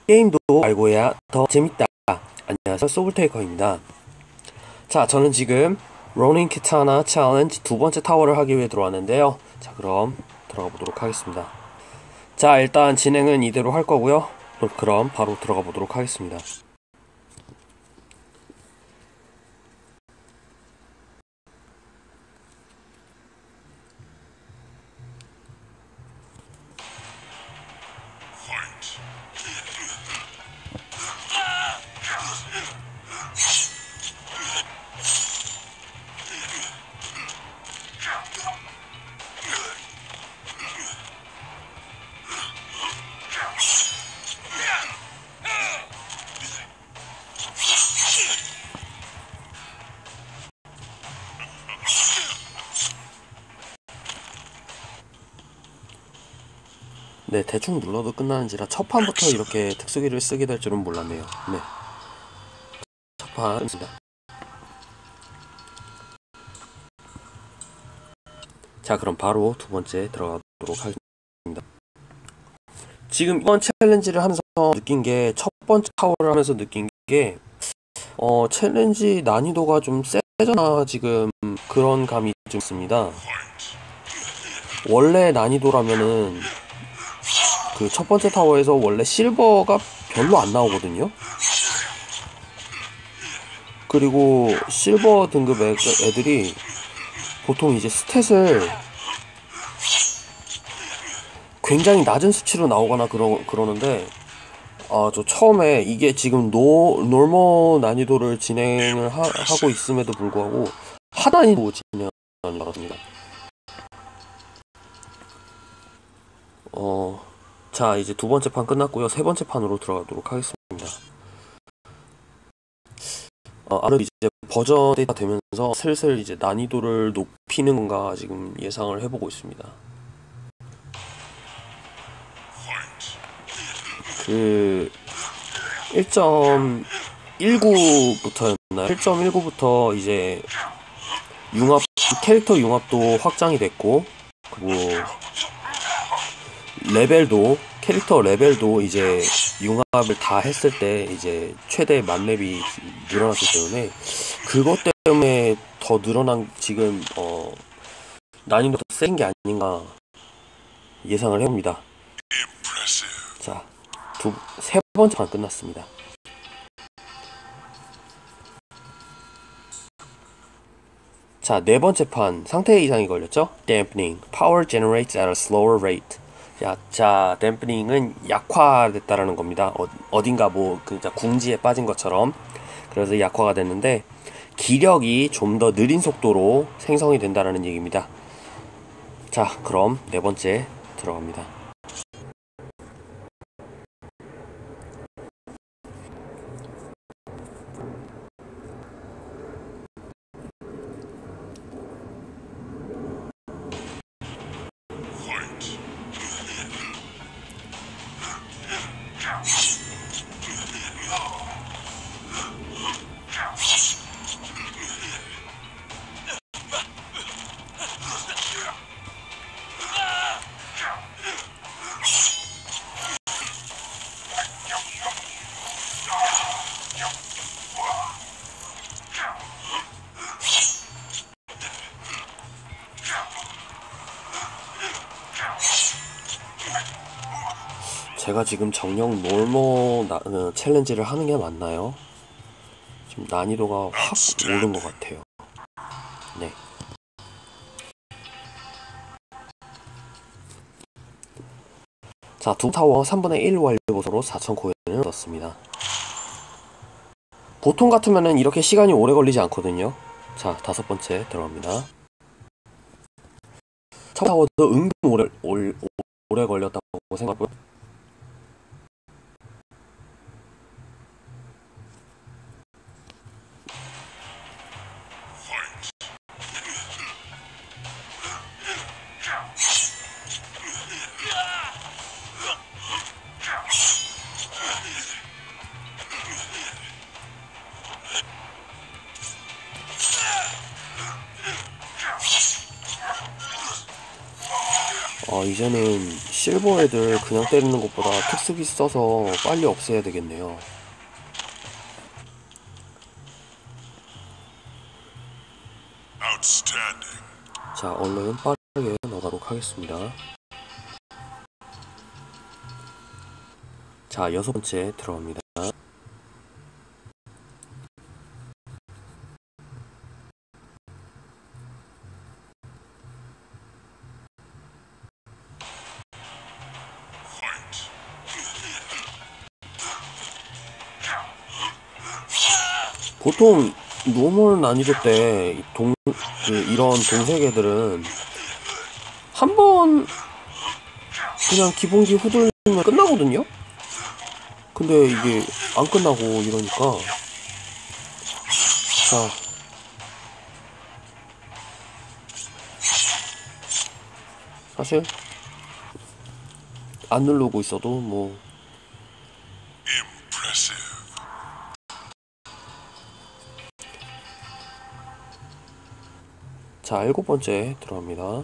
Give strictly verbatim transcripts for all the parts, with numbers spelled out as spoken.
게임도 알고 해야 더 재밌다. 안녕하세요, 소울테이커입니다. 자, 저는 지금 로닝 키타나 챌린지 두 번째 타워를 하기 위해 들어왔는데요. 자, 그럼 들어가 보도록 하겠습니다. 자, 일단 진행은 이대로 할 거고요. 그럼 바로 들어가 보도록 하겠습니다. 네, 대충 눌러도 끝나는지라 첫 판부터 이렇게 특수기를 쓰게 될 줄은 몰랐네요. 네, 첫 판입니다. 자, 그럼 바로 두 번째 들어가도록 하겠습니다. 지금 이번 챌린지를 하면서 느낀 게, 첫 번째 타워를 하면서 느낀 게, 어, 챌린지 난이도가 좀 세잖아, 지금. 그런 감이 좀 있습니다. 원래 난이도라면은, 그 첫 번째 타워에서 원래 실버가 별로 안 나오거든요? 그리고 실버 등급 애, 애들이 보통 이제 스탯을 굉장히 낮은 수치로 나오거나 그러, 그러는데, 아, 저 처음에 이게 지금 노, 노멀 난이도를 진행을 하, 하고 있음에도 불구하고 하단이도 진행하는 줄 알았습니다. 어, 자, 이제 두 번째 판 끝났고요. 세 번째 판으로 들어가도록 하겠습니다. 어, 아무래도 이제 버전 데이터 되면서 슬슬 이제 난이도를 높이는 건가 지금 예상을 해보고 있습니다. 그 일 점 일구부터였나? 일 점 일구부터 이제 융합, 캐릭터 융합도 확장이 됐고, 그리고 레벨도, 캐릭터 레벨도 이제 융합을 다 했을 때 이제 최대 만렙이 늘어났기 때문에, 그것 때문에 더 늘어난, 지금 어 난이도가 더 센 게 아닌가 예상을 해봅니다. 자, 두, 세 번째 판 끝났습니다. 자, 네 번째 판 상태 이상이 걸렸죠? Dampening. Power generates at a slower rate. 자, 자, dampening은 약화됐다라는 겁니다. 어, 어딘가 뭐 그냥 궁지에 빠진 것처럼. 그래서 약화가 됐는데, 기력이 좀 더 느린 속도로 생성이 된다라는 얘기입니다. 자, 그럼 네 번째 들어갑니다. 제가 지금 정령 놀모 나, 어, 챌린지를 하는 게 맞나요? 지금 난이도가 확 오른 것 같아요. 네. 자, 두 타워 삼분의 일 완료 보수로 사천 코인을 얻었습니다. 보통 같으면은 이렇게 시간이 오래 걸리지 않거든요. 자, 다섯 번째 들어갑니다. 첫 타워도 은근 오래, 오래, 오래 걸렸다고 생각하고요. 어, 이제는 실버 애들 그냥 때리는 것보다 특수기 써서 빨리 없애야 되겠네요. 자, 얼른 빠르게 나가도록 하겠습니다. 자, 여섯 번째 들어갑니다. 보통 노멀 난이도 때 동, 이런 동색 애들은 한 번 그냥 기본기 후들리면 끝나거든요? 근데 이게 안 끝나고 이러니까. 자, 사실 안 누르고 있어도 뭐 자, 일곱 번째 들어갑니다.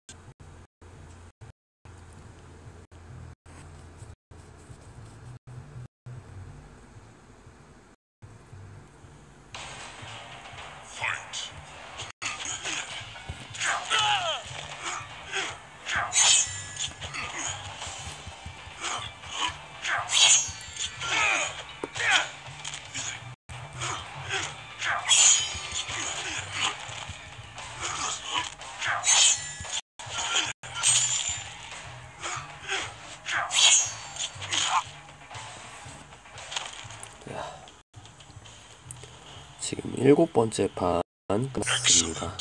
지금 일곱 번째 판 끝났습니다.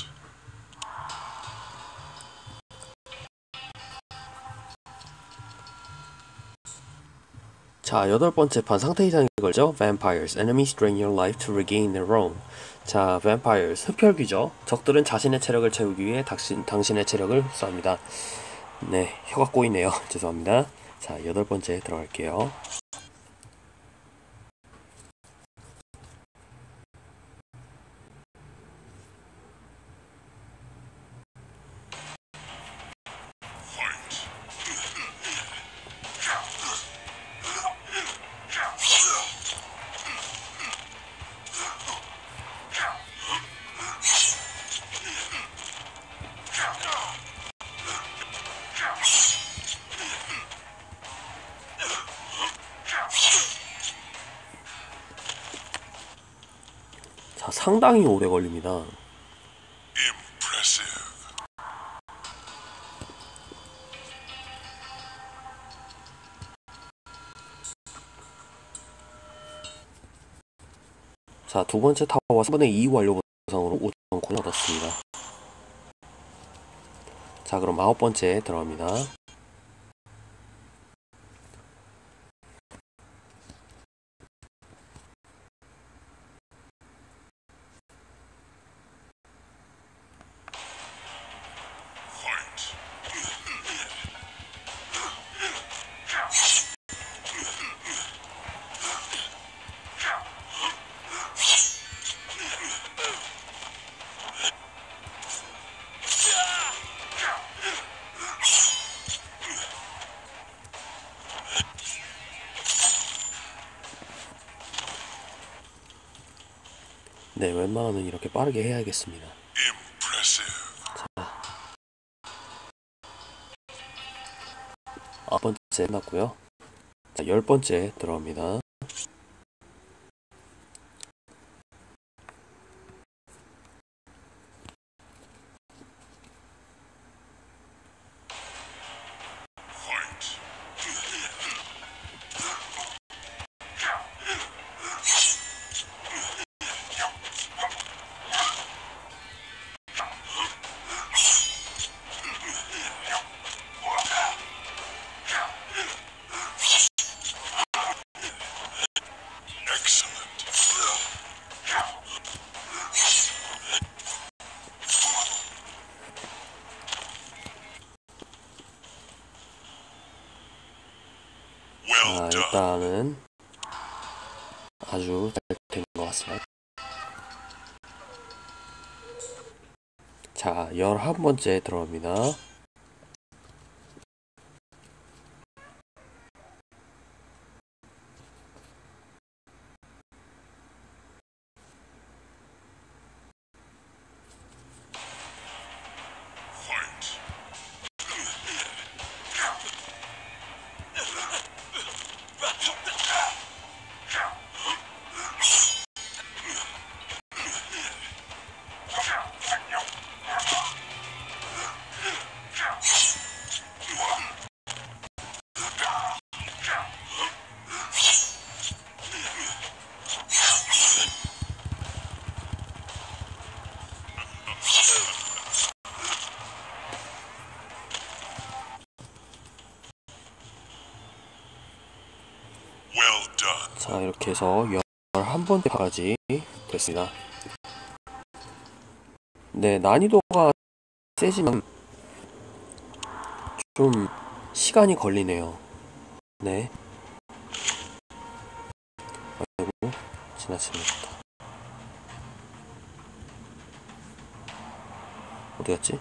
자, 여덟 번째 판 상태 이상이 걸죠? Vampires. Enemies drain your life to regain their own. 자, Vampires. 흡혈귀죠. 적들은 자신의 체력을 채우기 위해 당신, 당신의 체력을 흡수합니다. 네, 혀가 꼬이네요. 죄송합니다. 자, 여덟 번째 들어갈게요. 자, 상당히 오래 걸립니다. 자, 두 번째 타워와 삼분의 이 완료 보상으로 오천 코인 얻었습니다. 자, 그럼 아홉 번째 들어갑니다. 네, 웬만하면 이렇게 빠르게 해야겠습니다. 자, 아홉 번째 끝났고요. 자, 열 번째 들어갑니다. 자, 일단은 아주 잘 된 것 같습니다. 자, 열한 번째 들어갑니다. 자, 이렇게 해서 열한 번째 파까지 됐습니다. 네, 난이도가 세지만 좀 시간이 걸리네요. 네. 아이고, 지나칩니다. 어디 갔지?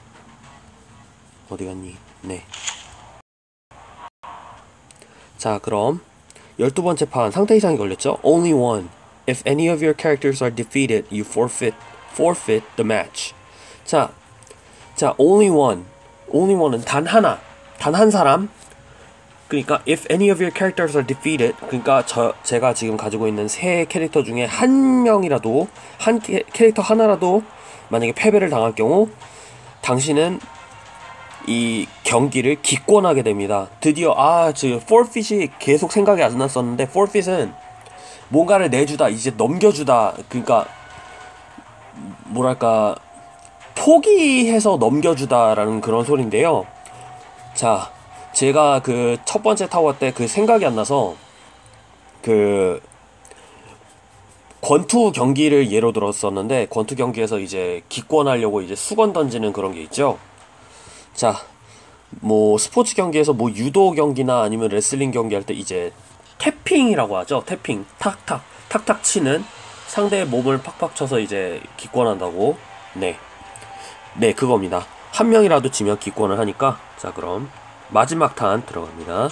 어디 갔니? 네. 자, 그럼 열두 번째 판 상태 이상이 걸렸죠? Only one. If any of your characters are defeated, you forfeit forfeit the match. 자, 자, only one. only one은 단 하나, 단 한 사람. 그러니까 if any of your characters are defeated, 그러니까 저 제가 지금 가지고 있는 세 캐릭터 중에 한 명이라도 한 캐, 캐릭터 하나라도 만약에 패배를 당할 경우 당신은 이 경기를 기권하게 됩니다. 드디어 아, 저 forfeit이 계속 생각이 안 났었는데 forfeit은 뭔가를 내주다, 이제 넘겨주다, 그러니까 뭐랄까 포기해서 넘겨주다라는 그런 소리인데요. 자, 제가 그 첫 번째 타워 때 그 생각이 안 나서 그 권투 경기를 예로 들었었는데 권투 경기에서 이제 기권하려고 이제 수건 던지는 그런 게 있죠. 자, 뭐 스포츠 경기에서 뭐 유도 경기나 아니면 레슬링 경기 할 때 이제 태핑이라고 하죠. 태핑, 탁탁 탁탁 치는, 상대의 몸을 팍팍 쳐서 이제 기권한다고. 네, 네, 그겁니다. 한 명이라도 지면 기권을 하니까. 자, 그럼 마지막 탄 들어갑니다.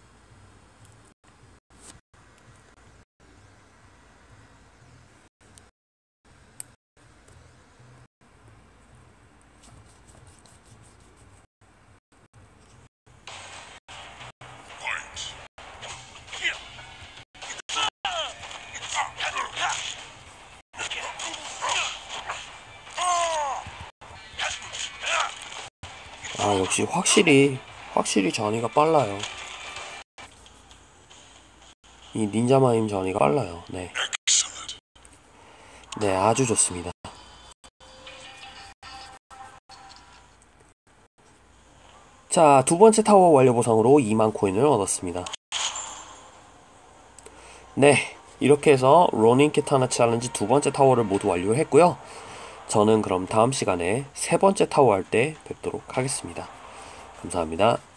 아, 역시 확실히 확실히 전이가 빨라요. 이 닌자마임 전이가 빨라요. 네, 네, 아주 좋습니다. 자, 두 번째 타워 완료 보상으로 이만 코인을 얻었습니다. 네, 이렇게 해서 로닌 키타나 챌린지 두 번째 타워를 모두 완료했고요. 저는 그럼 다음 시간에 세 번째 타워 할 때 뵙도록 하겠습니다. 감사합니다.